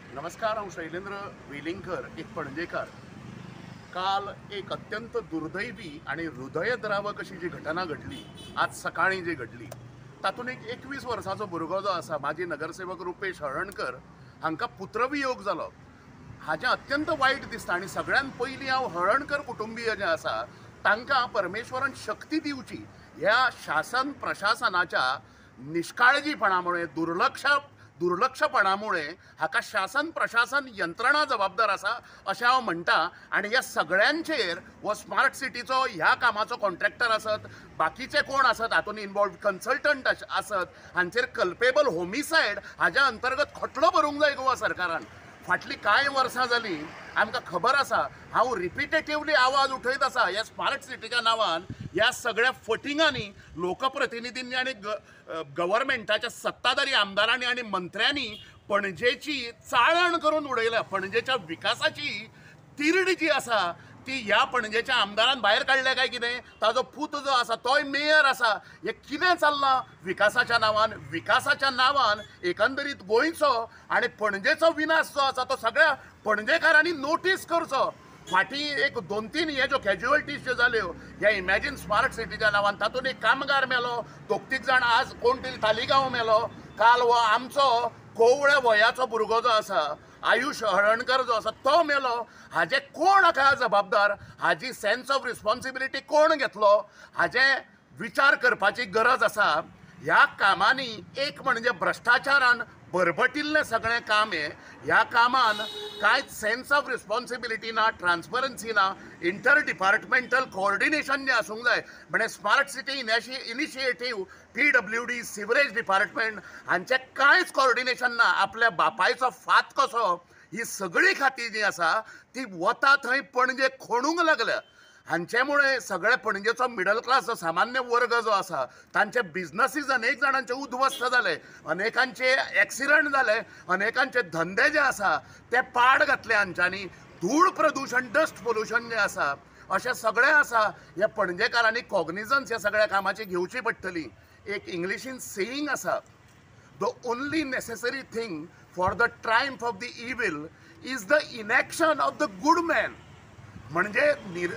नमस्कार, हांव शैलेंद्र वेलिंगकर, एक पणजेकार. काल एक अत्यंत दुर्दैवी आणि हृदयद्रावक अशी जी घटना घडली, आज सकाळी जी घडली, तातूंत एक 21 वर्साचो भुरगो जो आसा, माजी नगरसेवक रुपेश हळर्णकर हांकां पुत्रवियोग जालो. हाजें अत्यंत वायट दिसता आनी सगळ्यात पयलीं हांव हळर्णकर कुटुंबीय जे आसा तांकां परमेश्वरान शक्ती दिवची ह्या शासन प्रशासनाच्या निष्काळजीपणामुळे दुर्लक्षपणामुळे हाका शासन प्रशासन यंत्रणा जबाबदार आसा अशें हांव म्हणटा. आनी ह्या सगळ्यांचेर हो स्मार्ट सिटीचो ह्या कामाचो कॉन्ट्रॅक्टर आसत, बाकीचे कोण आसत हातूंत इनवॉल्व कन्सल्टंट आसत, हांचेर कल्पेबल होमिसायड हाज्या अंतर्गत खटलो भरूंक जाय गोवा सरकारान. फाटलीं कांय वर्सां जालीं आमकां खबर आसा, हांव रिपिटेटिवली आवाज उठयत आसा ह्या स्मार्ट सिटीच्या नांवान ह्या सगळ्या फटिंगांनी लोकप्रतिनिधींनी आनी गव्हर्मेंटाच्या सत्ताधारी आमदारांनी आनी मंत्र्यांनी पणजेची चाळण करून उडयल्या. पणजेच्या विकासाची तिरडी जी आसा ती ह्या पणजेच्या आमदारान भायर काडल्या काय कितें? ताजो पूत जो आसा तोय मेयर आसा. हें कितें चल्लां विकासाच्या नांवान एकंदरीत गोंयचो आनी पणजेचो विनाश जो आसा तो सगळ्या पणजेकारांनी नोटीस करचो. फाटीं एक 2-3 हे ज्यो कॅज्युअलिटीज ज्यो जाल्यो ह्या इमॅजिन स्मार्ट सिटीच्या नांवान, तातूंत एक कामगार मेलो, 2-3 जाण आज कोण तरी तालिगांव मेलो. काल हो आमचो कोवळ्या वयाचो भुरगो जो आसा आयुश हळर्णकर जो आसा तो मेलो. हाजे कोण हाका जबाबदार? हाजी सेन्स ऑफ रिस्पॉन्सिबिलिटी कोण घेतलो? हाजे विचार करपाची गरज आसा. ह्या कामांनी एक म्हणजे भ्रश्टाचारान भरभटिल्लें सगळें काम हें. ह्या कामान कांयच सेन्स ऑफ रिस्पॉन्सिबिलिटी ना, ट्रान्सपरन्सी ना, इंटर डिपार्टमेंटल कोऑर्डिनेशन जें आसूंक जाय. म्हणजे smart city initiative, PWD, sewerage department हांचें कांयच कोऑर्डिनेशन ना. आपल्या बापायचो फात कसो ही सगळी खातीं जी आसा ती वता थंय पणजे खणूंक लागल्या. हांचे सगळे पणजेचो मिडल क्लास जो सामान्य वर्ग जो आसा तांचे बिझनसीस अनेक जाणांचे उद्ध्वस्त जाले, अनेकांचे एक्सिडंट जाले, अनेकांचे धंदे जे आसा ते पाड घातले हांच्यांनी. धूळ प्रदूषण, डस्ट पोल्युशन जे आसा अशें सगळें आसा. ह्या पणजेकारांनी कॉग्निजन्स ह्या सगळ्या कामाची घेवची पडटली. एक इंग्लिशीन सेयींग आसा, the only necessary thing for the triumph of the evil is the inaction of the good man. म्हणजे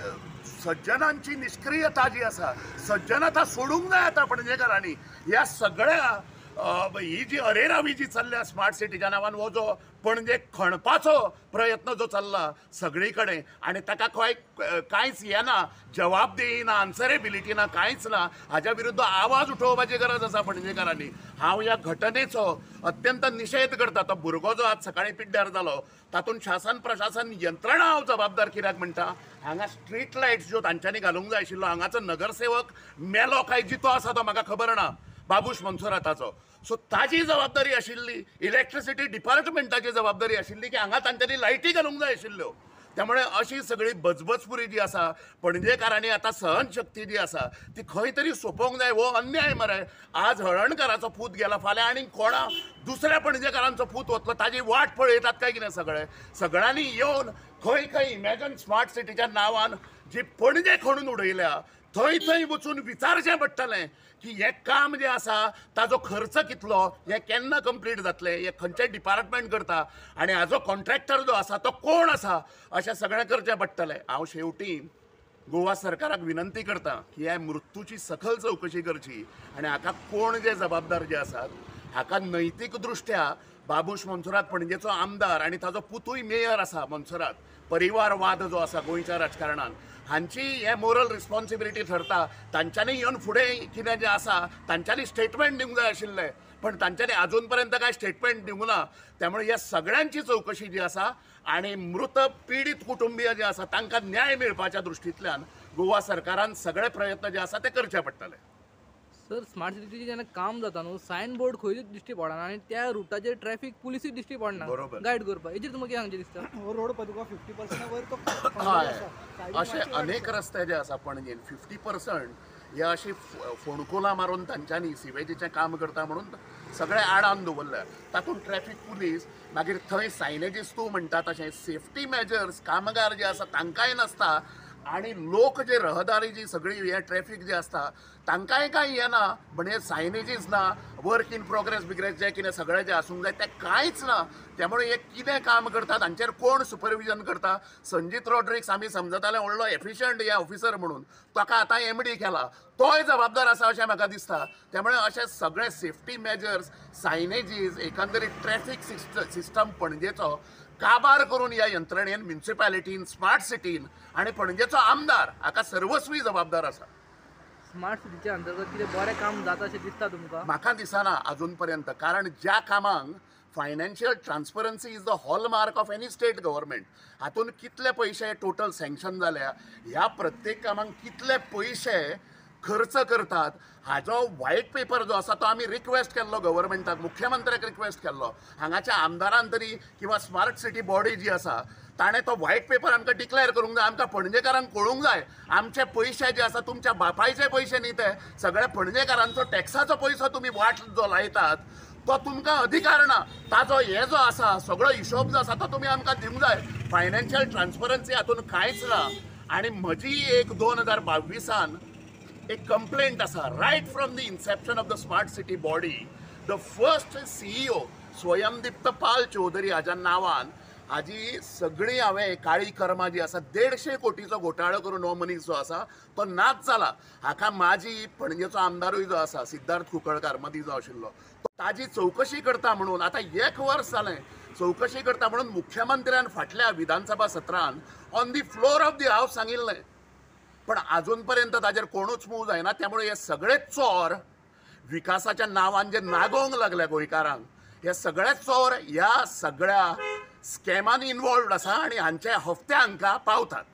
सज्जनांची निष्क्रियता जी आसा, सज्जनता सोडूंक जाय आतां पणजेकारांनी. ह्या सगळ्या ही जी अरेरावी जी चल्ल्या स्मार्ट सिटीच्या नांवान, हो जो पणजे खणपाचो प्रयत्न जो चल्ला सगळी कडेन आनी ताका कांयच येना, जवाबदेही ना, आन्सरेबिलिटी ना, कांयच ना. हाज्या विरुद्ध आवाज उठोवपाची गरज आसा पणजेकारांनी. हांव ह्या घटनेचो अत्यंत निशेध करता. तो भुरगो जो आज सकाळी पिड्ड्यार जालो तातूंत शासन प्रशासन यंत्रणा हांव जबाबदार कित्याक म्हणटा. हांगा स्ट्रीट लायट्स ज्यो तांच्यांनी घालूंक जाय आशिल्लो, हांगाचो नगरसेवक मेलो काय जितो आसा तो म्हाका खबर ना, बाबूश मनसुराताचो. सो ताजी जबाबदारी आशिल्ली, इलेक्ट्रिसिटी डिपार्टमेंटाची जबाबदारी आशिल्ली की हांगा तांच्यांनी लायटी घालूंक जाय आशिल्ल्यो. त्यामुळे अशी सगळी बजबजपुरी जी आसा पणजेकारांनी आतां सहनशक्ती जी आसा ती खंय तरी सोंपोवंक जाय. हो अन्याय मरे. आज हळर्णकराचो पूत गेला, फाल्यां आनीक कोणा दुसऱ्या पणजेकारांचो पूत वतलो, ताजी वाट पळयतात काय कितें सगळ्यांनी येवन खंय इमॅजिन स्मार्ट सिटीच्या नांवान जी पणजे खणून उडयल्या थंय वचून विचारचें पडटलें की हें काम जें आसा ताजो खर्च कितलो, हें केन्ना कंप्लीट जातलें, हें खंयचें डिपार्टमेंट करता आनी हाजो कॉन्ट्रॅक्टर जो आसा तो कोण आसा, अशें सगळें करचें पडटलें. हांव शेवटी गोवा सरकाराक विनंती करता की ह्या मृत्यूची सखल चवकशी करची आनी हाका कोण जे जबाबदार जे आसात हाका नैतीक दृश्ट्या बाबूश मनसुरात पणजेचो आमदार आनी ताजो पुतूय मेयर आसा मनसुरात, परिवारवाद जो आसा गोंयच्या राजकारणान, हांची हे मोरल रिस्पॉन्सिबिलिटी ठरता. तांच्यांनी येवन फुडें कितें जें आसा तांच्यांनी स्टेटमेंट दिवंक जाय आशिल्लें, पण तांच्यांनी अजून पर्यंत काय स्टेटमेंट दिवंक ना. त्यामुळे ह्या सगळ्यांची चवकशी जी आसा आनी मृत पीडित कुटुंबीय जे आसा तांकां न्याय मेळपाच्या दृश्टींतल्यान गोवा सरकारान सगळे प्रयत्न जे आसा ते करचे पडटले. सर, स्मार्ट सिटीचे जेन्ना काम जाता न्हू, सायन बोर्ड खंयच दिश्टी पडना आनी त्या रुटाचेर ट्रॅफिक पुलिसूय दिश्टी पडना गायड करपाक. हेजेर तुमकां कितें सांगचें दिसता? हो रोड पळय तुका 50% वयर तो हय, असे अनेक रस्ते जे आसा पणजेन 50% हे अशी फोणकुलां मारून तांच्यांनी सिवेजीचें काम करता म्हणून सगळे आडान दवरल्या. तातूंत ट्रॅफिक पुलीस, मागीर थंय सायनेजीस तूं म्हणटा तशें सेफ्टी मेजर्स कामगार जे आसा तांकांय नासता. आणि लोक जे रहदारी जी सगळी हे ट्रॅफिक जे आसता तांकांय काय येना म्हणजे सायनेजीस ना वर्क इन प्रोग्रेस बिग्रेस जे कितें सगळें जें आसूंक जाय तें कांयच ना. त्यामुळे हे कितें काम करतात हांचेर कोण सुपरविजन करता. संजीत रॉड्रिक्स आमी समजताले व्हडलो एफिशियंट हे ऑफिसर म्हणून, ताका आतां MD केला, तोय जबाबदार आसा अशें म्हाका दिसता. त्यामुळे अशे सगळे सेफ्टी मेजर्स, सायनेजीस, एकंदरीत ट्रॅफिक सिस्टम पणजेचो काबार करून ह्या यंत्रणेन म्युनिसिपॅलिटीन, स्मार्ट सिटीन आनी पणजेचो आमदार हाका सर्वस्वी जबाबदार आसा. स्मार्ट सिटीच्या अंतर्गत कितें बरें काम जाता अशें दिसता तुमकां? म्हाका दिसना अजून पर्यंत, कारण ज्या कामांक financial transparency is the hallmark of any state government. हातून कितले पयशे टोटल सँक्शन जाल्या, ह्या प्रत्येक कामांक कितले पयशे खर्च करतात हाजो व्हायट पेपर जो आसा तो आमी रिक्वेस्ट केल्लो गव्हर्मेंटाक, मुख्यमंत्र्याक रिक्वेस्ट केल्लो. हांगाच्या आमदारान तरी किंवा स्मार्ट सिटी बॉडी जी आसा ताणें तो व्हायट पेपर आमकां डिक्लेअर करूंक जाय. आमकां पणजेकारांक कळूंक जाय आमचे पयशे जे आसा, तुमच्या बापायचे पयशे न्ही ते, सगळ्या पणजेकारांचो टॅक्साचो पयसो तुमी वाट जो लायतात तो तुमकां अधिकार ना. ताजो हे जो आसा सगळो हिशोब जो आसा तो तुमी आमकां दिवंक जाय. फायनान्शियल ट्रान्सपरन्सी हातून कांयच ना. आनी म्हजी एक 2022 एक कंप्लेंट आसा. Right from the inception of the smart city body, the first CEO Swayamdipta Pal Chowdhury हाज्या नांवान हाजी सगळी हांवें काळी कर्मां जी आसा 150 कोटीचो घोटाळो करून हो मनीस जो आसा तो नाच जाला. हाका माजी पणजेचो आमदारूय जो आसा सिद्धार्थ कुंकळकार मदीं जो आशिल्लो ताजी चवकशी करता म्हणून आतां 1 वर्स जालें चवकशी करता म्हणून मुख्यमंत्र्यान फाटल्या विधानसभा सत्रान on the floor of the house सांगिल्लें. पण अजून पर्यंत ताजेर कोणूच मूव जायना. त्यामुळे हे सगळे चोर विकासाच्या नांवान जे नागोवंक लागल्या गोंयकारांक, हे सगळे चोर ह्या सगळ्या स्कॅमान इन्वॉल्वड आसा आनी हांचे हफ्ते हांकां पावतात.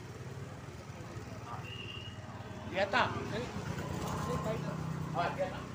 येता.